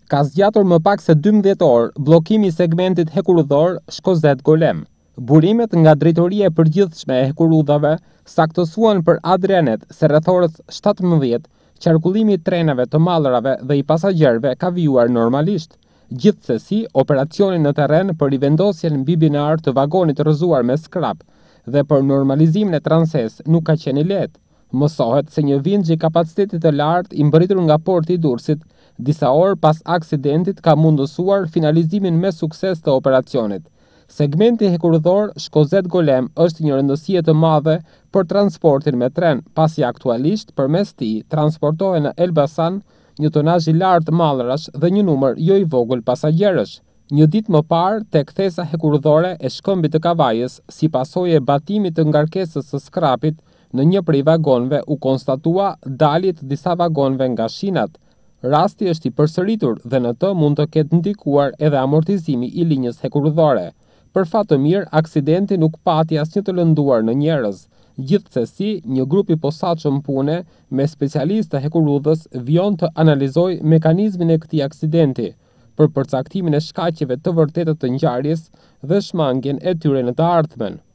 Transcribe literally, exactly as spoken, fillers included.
Ka zgjatur më pak se dymbëdhjetë orë bllokimi i segmentit hekurudhor Shkozet-Golem. Burimet nga drejtoria e përgjithshme e hekurudhave saktësuan për Adrianet se rreth orës shtatëmbëdhjetë qarkullimi i trenave të mallrave dhe i pasagjerëve ka vijuar normalisht. Gjithsesi, operacioni në terren për rivendosjen mbi binar të vagonit rrëzuar me skrap dhe për normalizimin e transes nuk ka qenë i lehtë. Mësohet se një vingj i kapacitetit të lartë i mbërritur nga porti i Durrësit disa orë pas aksidentit ka mundësuar finalizimin me sukses të operacionit. Segmenti hekurudhor Shkozet-Golem është një rëndësie të madhe për transportin me tren, pasi aktualisht përmes tij transportohen në Elbasan një tonazh i lartë mallrash dhe një numër jo i vogël pasagjerësh. Një ditë më parë, tek thesa hekurudhore e Shkëmbit të Kavajës, si pasojë e batimit të ngarkesës së skrapit në një prej vagonëve u konstatua dalje të disa vagonëve nga shinat. Rasti është i përsëritur dhe në të mund të ketë ndikuar edhe amortizimi i linjës hekurudhore. Për fat të mirë, aksidenti nuk pati asnjë të lënduar në njerëz. Gjithsesi, një grup i posaçëm pune me specialistë të hekurudhës vijon të analizojë mekanizmin e këtij aksidenti për përcaktimin e shkaqeve të vërteta të ngjarjes dhe shmangjen e tyre në të ardhmen.